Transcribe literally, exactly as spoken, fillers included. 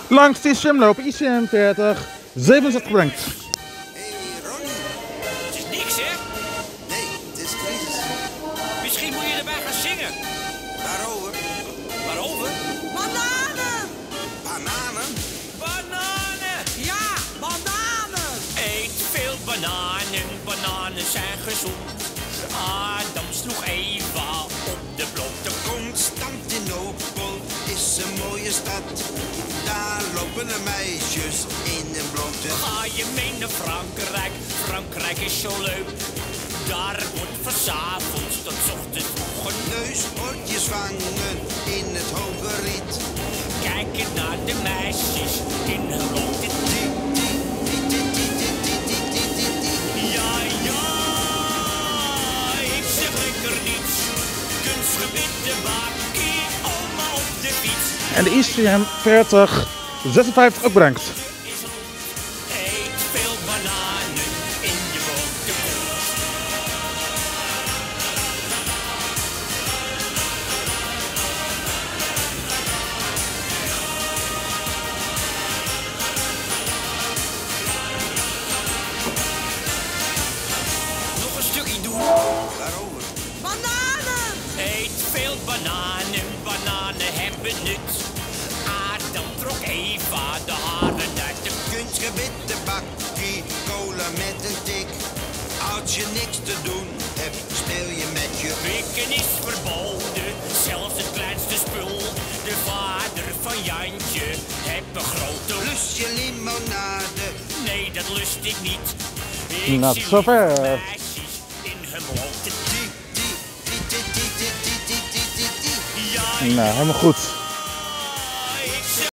Langs die swimloop I C M veertig, zevenenzestig brengt. Hé Ronnie. Het is niks, hè? Nee, het is crisis. Misschien moet je erbij gaan zingen. Waarover? Waarover? Bananen! Bananen? Bananen! Ja, bananen! Eet veel bananen, bananen zijn gezond. Adam sloeg Eva op de blote kont. Constantinopel is een mooie stad. Daar lopen de meisjes in een blote. Ga je mee naar Frankrijk, Frankrijk is zo leuk. Daar wordt van 's avonds tot 's ochtends vroeg een Neushoortjes vangen in het hoge riet. kijken naar de meisjes in hun blote Die, die, die, die, die, die, die, die, die, die, die. Ja, ja, ik zeg lekker niets. Kunstgebied bakkie, oma op de fiets. En de I C M veertig, zesenvijftig ook brengt. Is rond, eet veel bananen in je blote kont. Nog een stukje doen. Waarover? Bananen! Eet veel bananen, bananen hebben nut. Adam trok Eva de haren uit de Kunstgebied bakkie, cola met een tik. Als je niks te doen hebt, speel je met je. Pikken is verboden, zelfs het kleinste spul. De vader van Jantje heeft een grote lust. Lust je limonade? Nee, dat lust ik niet. Ik Not zie so fair. lieve meisjes in hun blote Die, die, die, die, die, die, die, die, die, die. ja, Nou, helemaal goed.